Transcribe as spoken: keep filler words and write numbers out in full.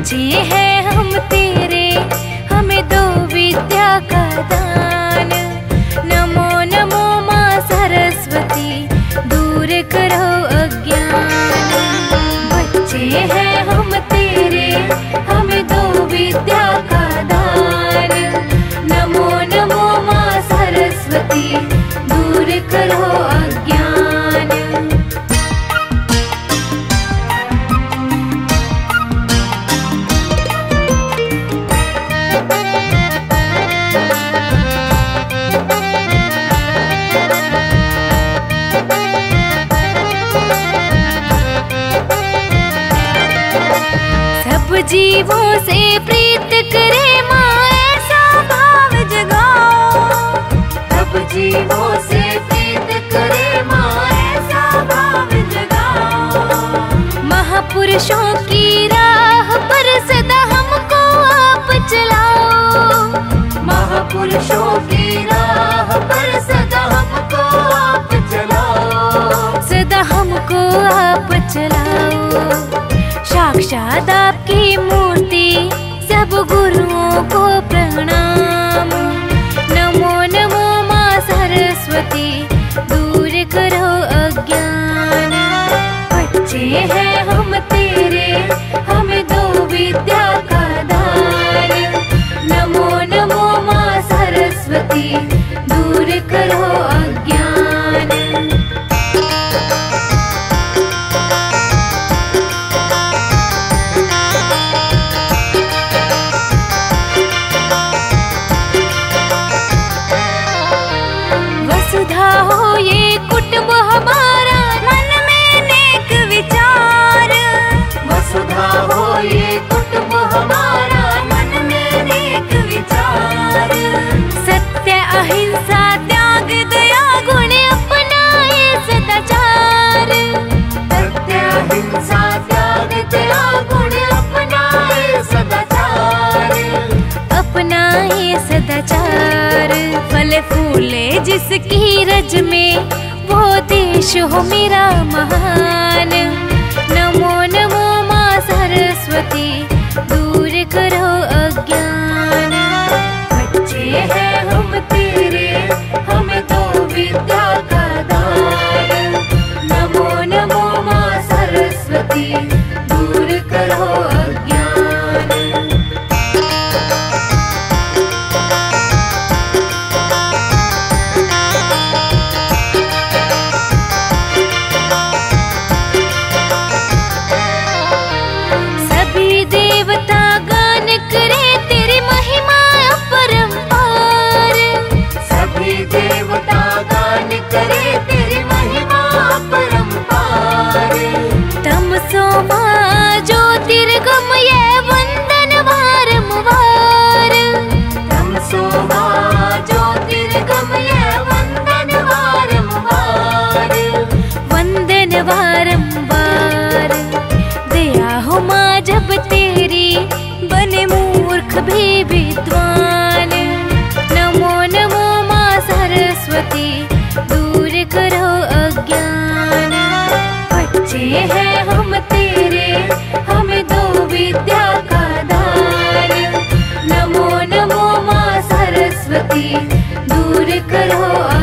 बच्चे हैं हम तेरे, हमें दो विद्या का दान। नमो नमो माँ सरस्वती, दूर करो अज्ञान। बच्चे हैं हम तेरे, हमें दो विद्या का दान। नमो नमो माँ सरस्वती, दूर करो अज्ञान। सब जीवों से प्रीत करे माँ, ऐसा भाव जगाओ। सब जीवों से प्रीत करे माँ, ऐसा भाव जगाओ। महापुरुषों की राह पर सदा हमको आप चलाओ। महापुरुषों की राह पर सदा हमको आप चलाओ। सदा हमको आप चलाओ। साक्षात आपकी मूर्ति, सब गुरुओं को प्रणाम। नमो नमो माँ सरस्वती, दूर करो अज्ञान। बच्चे हैं हम तेरे, हमें दो विद्या का दान। नमो नमो माँ सरस्वती, दूर करो अज्ञान। वसुधा हो ये कुटुंब हमारा, मन में नेक विचार। वसुधा हो ये कुटुंब हमारा, मन में नेक विचार। सत्य अहिंसा त्याग दया गुण अपनाए सदाचार। सत्य अहिंसा त्याग दया गुण अपनाए सदाचार। अपनाए सदाचार। फल फूले जिसकी रज में, वो देश हो मेरा महान। नमो नमो माँ सरस्वती, दूर करो अज्ञान। बच्चे हैं हम तेरे, हमें दो विद्या का दान। नमो नमो माँ सरस्वती, दूर करो अज्ञान। देवता गान करे तेरी महिमा अपरंपार। सभी देवता गान करे तेरी महिमा अपरंपार। तमसो माँ ज्योतिर्गम ये वंदन वारंवार। तमसो माँ ज्योतिर्गम ये वंदन वारंवार। वंदन वारंवार। दया हो माँ जब तेरी, बने मूर्ख भी विद्वान। नमो नमो माँ सरस्वती, दूर करो अज्ञान। बच्चे हैं हम तेरे, हमें दो विद्या का दान। नमो नमो माँ सरस्वती, दूर करो